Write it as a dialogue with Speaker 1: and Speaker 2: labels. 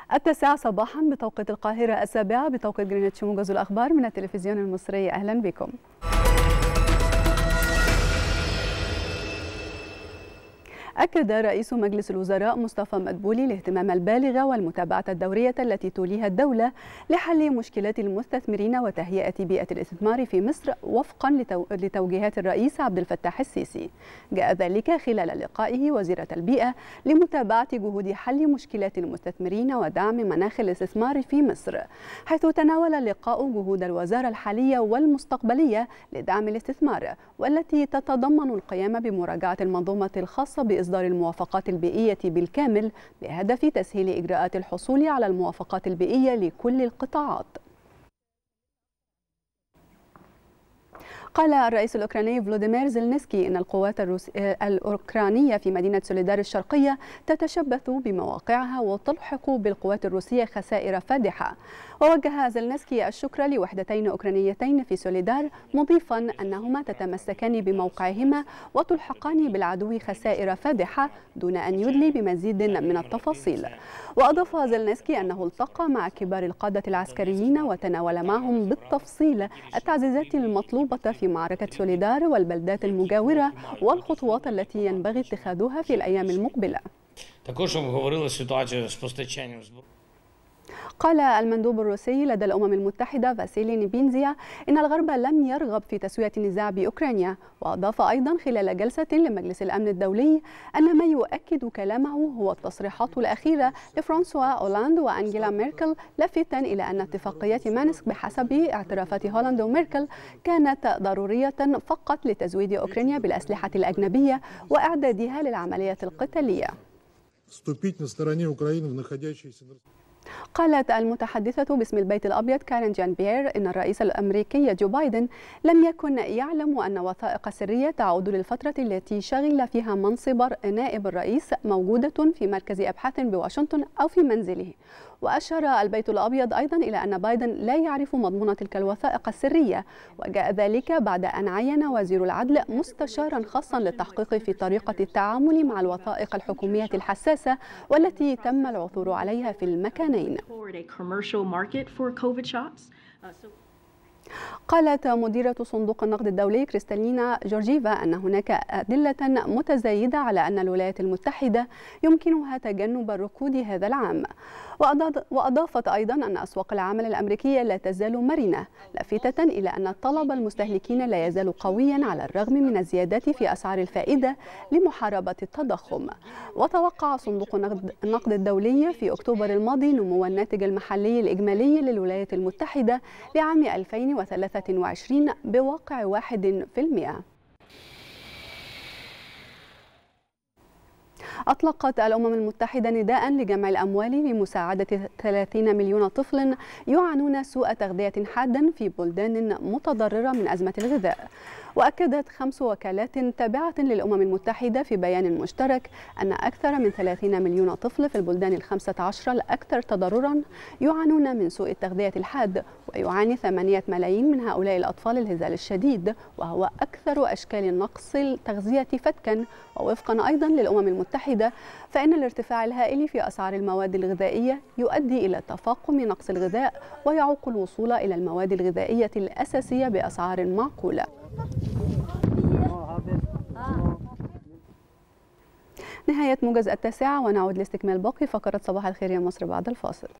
Speaker 1: 9 صباحا بتوقيت القاهرة، 7 بتوقيت جرينتش. موجز الأخبار من التلفزيون المصري، أهلا بكم. أكد رئيس مجلس الوزراء مصطفى مدبولي الاهتمام البالغ والمتابعة الدورية التي توليها الدولة لحل مشكلات المستثمرين وتهيئة بيئة الاستثمار في مصر وفقا لتوجيهات الرئيس عبد الفتاح السيسي. جاء ذلك خلال لقائه وزيرة البيئة لمتابعة جهود حل مشكلات المستثمرين ودعم مناخ الاستثمار في مصر، حيث تناول اللقاء جهود الوزارة الحالية والمستقبلية لدعم الاستثمار، والتي تتضمن القيام بمراجعة المنظومة الخاصة بإصدار الموافقات البيئية بالكامل بهدف تسهيل إجراءات الحصول على الموافقات البيئية لكل القطاعات. قال الرئيس الأوكراني فلوديمير زيلينسكي إن القوات الأوكرانية في مدينة سوليدار الشرقية تتشبث بمواقعها وتلحق بالقوات الروسية خسائر فادحة. ووجه زيلينسكي الشكر لوحدتين أوكرانيتين في سوليدار، مضيفا أنهما تتمسكان بموقعهما وتلحقان بالعدو خسائر فادحة دون أن يدلي بمزيد من التفاصيل. وأضاف زيلينسكي أنه التقى مع كبار القادة العسكريين وتناول معهم بالتفصيل التعزيزات المطلوبة في معركة سوليدار والبلدات المجاورة والخطوات التي ينبغي اتخاذها في الأيام المقبلة. قال المندوب الروسي لدى الأمم المتحدة فاسيلي نيبينزيا إن الغرب لم يرغب في تسوية النزاع بأوكرانيا. وأضاف أيضا خلال جلسة لمجلس الأمن الدولي أن ما يؤكد كلامه هو التصريحات الأخيرة لفرانسوا أولاند وأنجيلا ميركل، لافتا إلى أن اتفاقية مينسك بحسب اعترافات هولاند وميركل كانت ضرورية فقط لتزويد أوكرانيا بالأسلحة الأجنبية وإعدادها للعملية القتالية. قالت المتحدثة باسم البيت الأبيض كارين جان بيير إن الرئيس الأمريكي جو بايدن لم يكن يعلم أن وثائق سرية تعود للفترة التي شغل فيها منصب نائب الرئيس موجودة في مركز أبحاث بواشنطن أو في منزله. وأشار البيت الأبيض أيضا إلى أن بايدن لا يعرف مضمون تلك الوثائق السرية، وجاء ذلك بعد أن عين وزير العدل مستشارا خاصا للتحقيق في طريقة التعامل مع الوثائق الحكومية الحساسة والتي تم العثور عليها في المكانين. قالت مديرة صندوق النقد الدولي كريستالينا جورجيفا أن هناك أدلة متزايدة على أن الولايات المتحدة يمكنها تجنب الركود هذا العام. وأضافت أيضا أن أسواق العمل الأمريكية لا تزال مرنة، لافتة إلى أن طلب المستهلكين لا يزال قويا على الرغم من الزيادات في أسعار الفائدة لمحاربة التضخم. وتوقع صندوق النقد الدولي في أكتوبر الماضي نمو الناتج المحلي الإجمالي للولايات المتحدة لعام 2023 بواقع 1%. أطلقت الأمم المتحدة نداء لجمع الأموال لمساعدة 30 مليون طفل يعانون سوء تغذية حادا في بلدان متضررة من أزمة الغذاء. وأكدت 5 وكالات تابعة للأمم المتحدة في بيان مشترك أن أكثر من 30 مليون طفل في البلدان ال15 الأكثر تضررا يعانون من سوء التغذية الحاد، ويعاني 8 ملايين من هؤلاء الأطفال الهزال الشديد، وهو أكثر أشكال نقص التغذية فتكا. ووفقا أيضا للأمم المتحدة فإن الارتفاع الهائل في أسعار المواد الغذائية يؤدي إلى تفاقم نقص الغذاء ويعوق الوصول إلى المواد الغذائية الأساسية بأسعار معقولة. نهاية موجز 9، ونعود لاستكمال باقي فقرة صباح الخير يا مصر بعد الفاصل.